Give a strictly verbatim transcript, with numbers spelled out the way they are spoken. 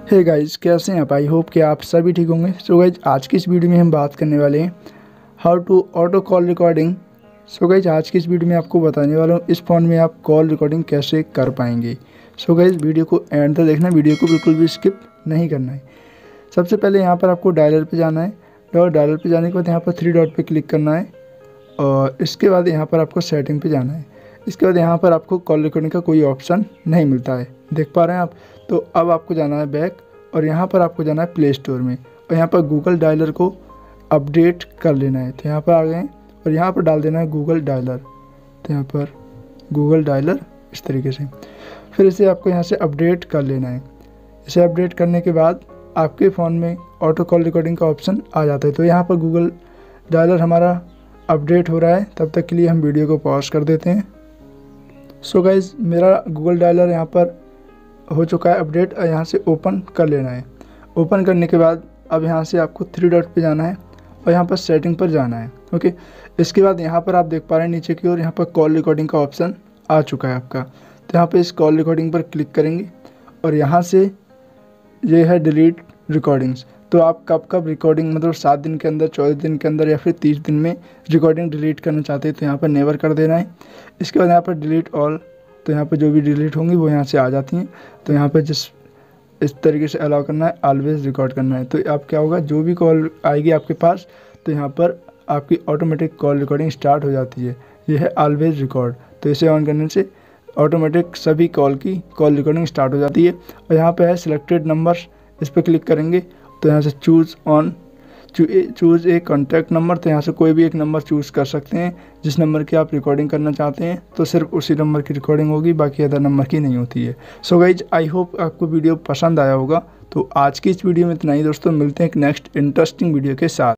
Hey guys, कैसे हैं आप? आई होप कि आप सभी ठीक होंगे। सो गाइज, आज की इस वीडियो में हम बात करने वाले हैं how to auto call recording. So guys, आज की इस वीडियो में आपको बताने वाला हूँ इस फ़ोन में आप कॉल रिकॉर्डिंग कैसे कर पाएंगे। सो गाइज, वीडियो को एंड तक देखना, वीडियो को बिल्कुल भी स्किप नहीं करना है। सबसे पहले यहाँ पर आपको डायलर पर जाना है और डायलर पर जाने के बाद यहाँ पर थ्री डॉट पर क्लिक करना है और इसके बाद यहाँ पर आपको सेटिंग पर जाना है। इसके बाद यहाँ पर आपको कॉल रिकॉर्डिंग का कोई ऑप्शन नहीं मिलता है, देख पा रहे हैं आप। तो अब आपको जाना है बैक और यहाँ पर आपको जाना है प्ले स्टोर में और यहाँ पर गूगल डायलर को अपडेट कर लेना है। तो यहाँ पर आ गए और यहाँ पर डाल देना है गूगल डायलर। तो यहाँ पर गूगल डायलर इस तरीके से, फिर इसे आपको यहाँ से अपडेट कर लेना है। इसे अपडेट करने के बाद आपके फ़ोन में ऑटो कॉल रिकॉर्डिंग का ऑप्शन आ जाता है। तो यहाँ पर गूगल डायलर हमारा अपडेट हो रहा है, तब तक के लिए हम वीडियो को पॉज कर देते हैं। सो so गाइज़, मेरा गूगल डायलर यहाँ पर हो चुका है अपडेट और यहाँ से ओपन कर लेना है। ओपन करने के बाद अब यहाँ से आपको थ्री डॉट पे जाना है और यहाँ पर सेटिंग पर जाना है। ओके, इसके बाद यहाँ पर आप देख पा रहे हैं नीचे की ओर यहाँ पर कॉल रिकॉर्डिंग का ऑप्शन आ चुका है आपका। तो यहाँ पर इस कॉल रिकॉर्डिंग पर क्लिक करेंगे और यहाँ से ये है डिलीट रिकॉर्डिंग्स। तो आप कब कब रिकॉर्डिंग, मतलब सात दिन के अंदर, चौदह दिन के अंदर या फिर तीस दिन में रिकॉर्डिंग डिलीट करना चाहते हैं तो यहाँ पर नेवर कर देना है। इसके बाद यहाँ पर डिलीट ऑल, तो यहाँ पर जो भी डिलीट होंगी वो यहाँ से आ जाती हैं। तो यहाँ पर जिस इस तरीके से अलाउ करना है, ऑलवेज रिकॉर्ड करना है। तो आप क्या होगा, जो भी कॉल आएगी आपके पास तो यहाँ पर आपकी ऑटोमेटिक कॉल रिकॉर्डिंग स्टार्ट हो जाती है। ये है ऑलवेज रिकॉर्ड। तो इसे ऑन करने से ऑटोमेटिक सभी कॉल की कॉल रिकॉर्डिंग स्टार्ट हो जाती है। और यहाँ पर है सिलेक्टेड नंबर्स, इस पर क्लिक करेंगे तो यहाँ से choose on choose a contact number. तो यहाँ से कोई भी एक नंबर चूज़ कर सकते हैं जिस नंबर की आप रिकॉर्डिंग करना चाहते हैं। तो सिर्फ उसी नंबर की रिकॉर्डिंग होगी, बाकी अदर नंबर की नहीं होती है। सो गाइज, आई होप आपको वीडियो पसंद आया होगा। तो आज की इस वीडियो में इतना ही दोस्तों, मिलते हैं एक नेक्स्ट इंटरेस्टिंग वीडियो के साथ।